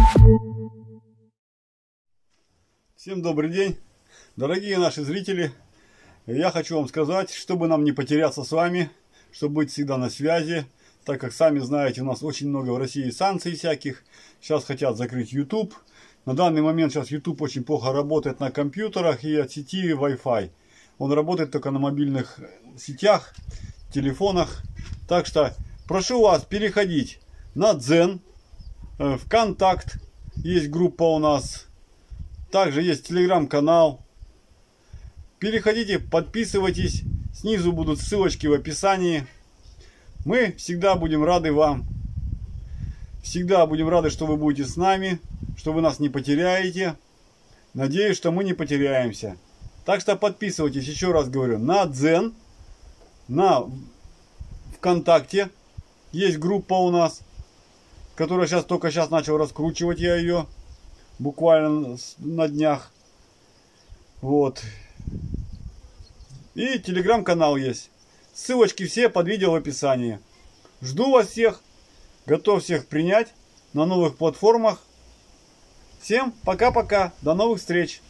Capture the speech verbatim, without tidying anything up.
Всем добрый день, дорогие наши зрители. Я хочу вам сказать, чтобы нам не потеряться с вами, чтобы быть всегда на связи, так как сами знаете, у нас очень много в России санкций всяких. Сейчас хотят закрыть YouTube. На данный момент сейчас YouTube очень плохо работает на компьютерах и от сети Wi-Fi. Он работает только на мобильных сетях, телефонах. Так что прошу вас переходить на Дзен, ВКонтакт, есть группа у нас. Также есть телеграм-канал. Переходите, подписывайтесь. Снизу будут ссылочки в описании. Мы всегда будем рады вам. Всегда будем рады, что вы будете с нами, что вы нас не потеряете. Надеюсь, что мы не потеряемся. Так что подписывайтесь, еще раз говорю, на Дзен, на ВКонтакте. Есть группа у нас, которая сейчас только сейчас начал раскручивать я ее. Буквально на днях. Вот. И телеграм-канал есть. Ссылочки все под видео в описании. Жду вас всех. Готов всех принять на новых платформах. Всем пока-пока. До новых встреч.